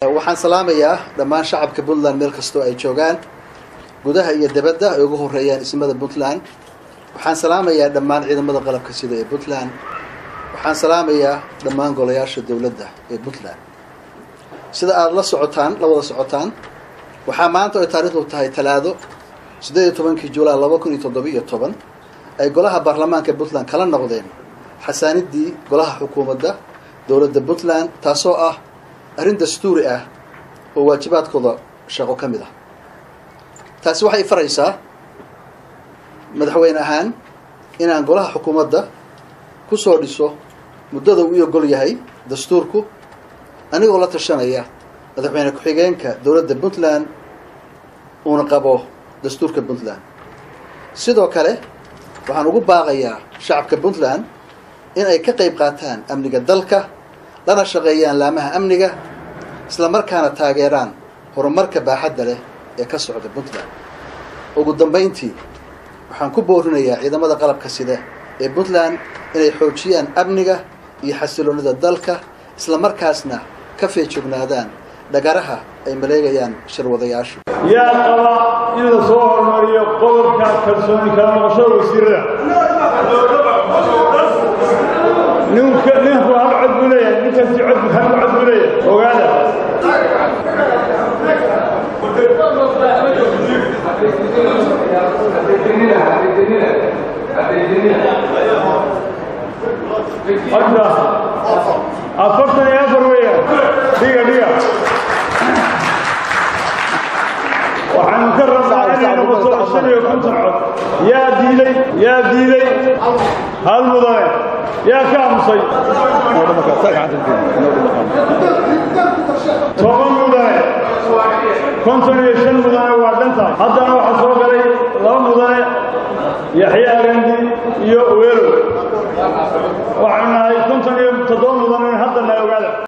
waxaan salaamayaa dhammaan shacabka Puntland meel kastoo ay joogaan gudaha iyo dibadda ay ugu horeeyaan ismada Puntland waxaan salaamayaa dhammaan ciidamada qalabka sida ee Puntland waxaan salaamayaa dhammaan golayaasha dawladda ee Puntland sida aad la wada socotaan waxaa maanta ay taariikhdu tahay Talaado 18 Juulaay 2017 ay golaha baarlamaanka Puntland kala noqdeen xasaanidii golaha xukuumadda dawladda Puntland taasoo ah arrin dastuuri ah oo waajibaadkooda shaqo ka mid ah taasi waxay faraysaa madaxweyne ahaan inaan golaha xukuumadda ku soo dhiso muddada uu ogol yahay dastuurku anigoo la tashanaya madaxweyne ku-xigeenka dawladda Puntland uuna qabo dastuurka Puntland sidoo kale waxaan ugu baaqayaa shacabka Puntland in ay ka qayb qaataan amniga dalka lana shaqeeyaan laamaha amniga isla markaana taageeraan horumarka baaxadda leh ee ka socda Puntland ugu dambeyntii waxaan ku boorinayaa ciidamada qalabka sida ee Puntland inay xoojiyaan amniga iyo xasiloonida dalka isla markaasna ka feejignaadaan dhagaraha ay maleegayaan shirwadayaashu yaa qaba in la soo hormariyo qodobka kalsooni kala noqoshada wasiirada ninku hal cod buu leeyahay ninkaasi hal cod buu leeyahay ogaada hadda afartan iyo afar weeyaan dhiga waxaan ka rabnaa inay noqoto 55 cod yaa diiday hal mudane yaa ka aamusay toban mudane 55 mudane waa dhantahay haddana waxaa soo galay 2 mudane yaxya arandi iyo weelow